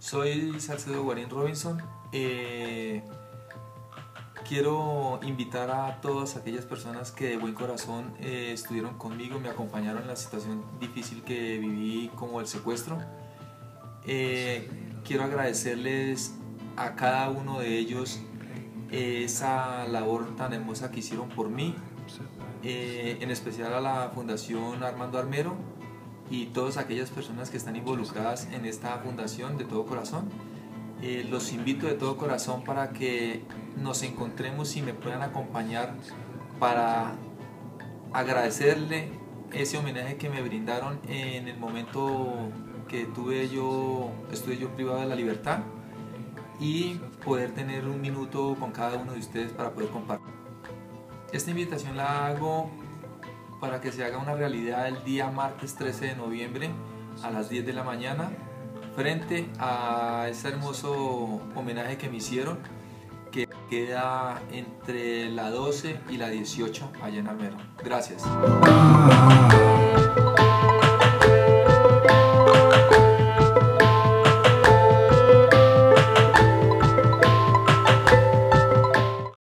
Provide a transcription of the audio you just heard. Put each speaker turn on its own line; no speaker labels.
Soy Salcedo Guarín Robinson. Quiero invitar a todas aquellas personas que de buen corazón estuvieron conmigo, me acompañaron en la situación difícil que viví, como el secuestro. Quiero agradecerles a cada uno de ellos esa labor tan hermosa que hicieron por mí, en especial a la Fundación Armando Armero y todas aquellas personas que están involucradas en esta fundación de todo corazón. Los invito de todo corazón para que nos encontremos y me puedan acompañar para agradecerle ese homenaje que me brindaron en el momento que estuve yo privado de la libertad, y poder tener un minuto con cada uno de ustedes para poder compartir. Esta invitación la hago para que se haga una realidad el día martes 13 de noviembre a las 10 de la mañana, frente a ese hermoso homenaje que me hicieron, que queda entre la 12 y la 18 allá en Armero. Gracias.